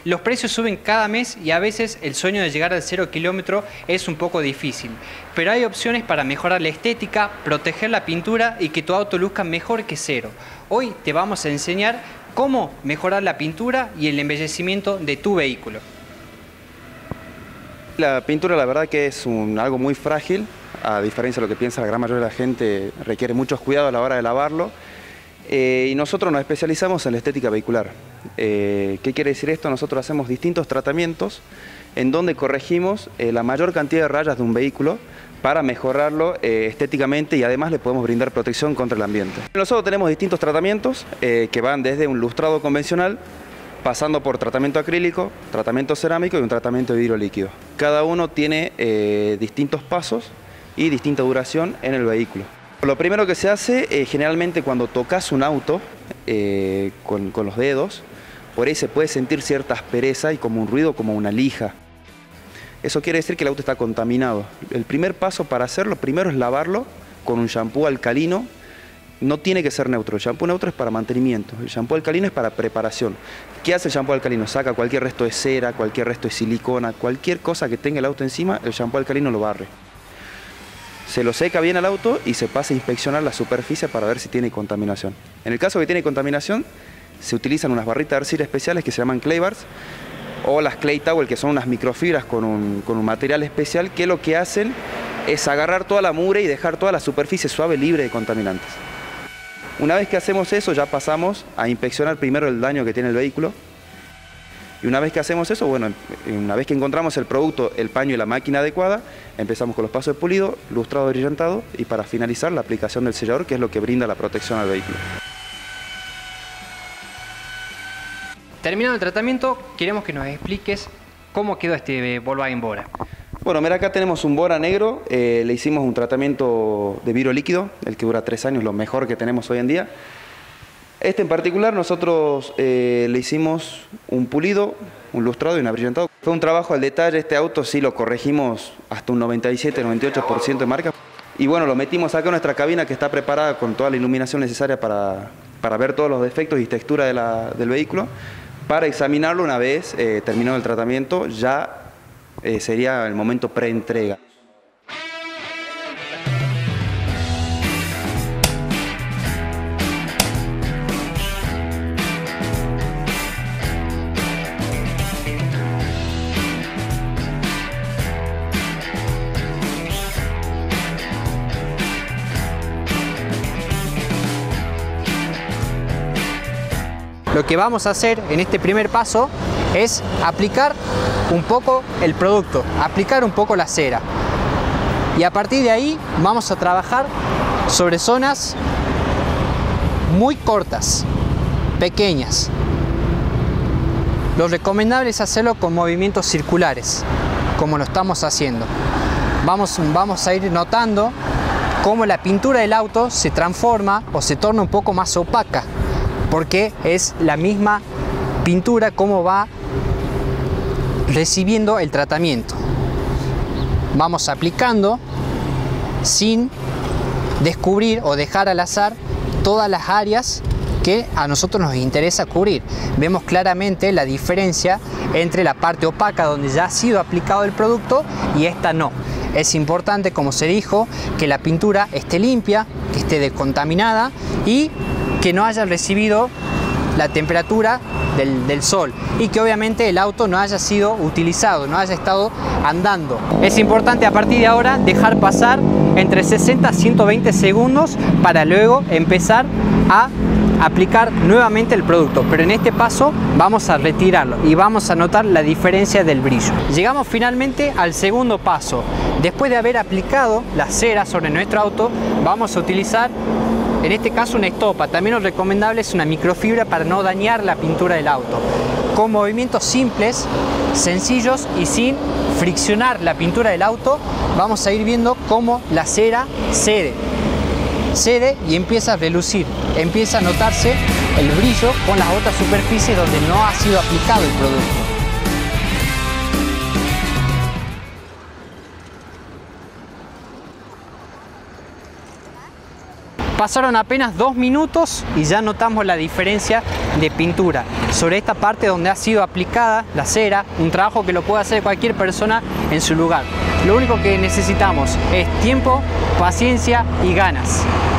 Los precios suben cada mes y a veces el sueño de llegar al 0 kilómetro es un poco difícil. Pero hay opciones para mejorar la estética, proteger la pintura y que tu auto luzca mejor que cero. Hoy te vamos a enseñar cómo mejorar la pintura y el embellecimiento de tu vehículo. La pintura, la verdad que es algo muy frágil, a diferencia de lo que piensa la gran mayoría de la gente, requiere muchos cuidados a la hora de lavarlo. Y nosotros nos especializamos en la estética vehicular. ¿Qué quiere decir esto? Nosotros hacemos distintos tratamientos en donde corregimos la mayor cantidad de rayas de un vehículo para mejorarlo estéticamente, y además le podemos brindar protección contra el ambiente. Nosotros tenemos distintos tratamientos que van desde un lustrado convencional, pasando por tratamiento acrílico, tratamiento cerámico y un tratamiento de vidrio líquido. Cada uno tiene distintos pasos y distinta duración en el vehículo. Lo primero que se hace, generalmente cuando tocas un auto con los dedos, por ahí se puede sentir cierta aspereza y como un ruido, como una lija. Eso quiere decir que el auto está contaminado. El primer paso para hacerlo, primero es lavarlo con un shampoo alcalino. No tiene que ser neutro, el shampoo neutro es para mantenimiento, el shampoo alcalino es para preparación. ¿Qué hace el shampoo alcalino? Saca cualquier resto de cera, cualquier resto de silicona, cualquier cosa que tenga el auto encima, el shampoo alcalino lo barre. Se lo seca bien al auto y se pasa a inspeccionar la superficie para ver si tiene contaminación. En el caso que tiene contaminación, se utilizan unas barritas de arcilla especiales que se llaman clay bars, o las clay towel, que son unas microfibras con un material especial que lo que hacen es agarrar toda la mugre y dejar toda la superficie suave, libre de contaminantes. Una vez que hacemos eso, ya pasamos a inspeccionar primero el daño que tiene el vehículo. Y una vez que hacemos eso, bueno, una vez que encontramos el producto, el paño y la máquina adecuada, empezamos con los pasos de pulido, lustrado, brillantado y para finalizar la aplicación del sellador, que es lo que brinda la protección al vehículo. Terminado el tratamiento, queremos que nos expliques cómo quedó este Volkswagen Bora. Bueno, mira, acá tenemos un Bora negro, le hicimos un tratamiento de vidrio líquido, el que dura 3 años, lo mejor que tenemos hoy en día. Este en particular nosotros le hicimos un pulido, un lustrado y un abrillantado. Fue un trabajo al detalle, este auto sí lo corregimos hasta un 97-98% de marca. Y bueno, lo metimos acá en nuestra cabina que está preparada con toda la iluminación necesaria para ver todos los defectos y textura del vehículo, para examinarlo una vez terminado el tratamiento. Ya sería el momento pre-entrega. Lo que vamos a hacer en este primer paso es aplicar un poco el producto, aplicar un poco la cera. Y a partir de ahí vamos a trabajar sobre zonas muy cortas, pequeñas. Lo recomendable es hacerlo con movimientos circulares, como lo estamos haciendo. Vamos a ir notando cómo la pintura del auto se transforma o se torna un poco más opaca, porque es la misma pintura como va recibiendo el tratamiento. Vamos aplicando sin descubrir o dejar al azar todas las áreas que a nosotros nos interesa cubrir. Vemos claramente la diferencia entre la parte opaca donde ya ha sido aplicado el producto y esta no. Es importante, como se dijo, que la pintura esté limpia, que esté descontaminada y que no haya recibido la temperatura del sol y que obviamente el auto no haya sido utilizado, no haya estado andando. Es importante a partir de ahora dejar pasar entre 60 a 120 segundos para luego empezar a aplicar nuevamente el producto, pero en este paso vamos a retirarlo y vamos a notar la diferencia del brillo. Llegamos finalmente al segundo paso. Después de haber aplicado la cera sobre nuestro auto, vamos a utilizar en este caso una estopa. También lo recomendable es una microfibra para no dañar la pintura del auto. Con movimientos simples, sencillos y sin friccionar la pintura del auto, vamos a ir viendo cómo la cera cede y empieza a relucir, empieza a notarse el brillo con las otras superficies donde no ha sido aplicado el producto. Pasaron apenas 2 minutos y ya notamos la diferencia de pintura sobre esta parte donde ha sido aplicada la cera, un trabajo que lo puede hacer cualquier persona en su lugar. Lo único que necesitamos es tiempo, paciencia y ganas.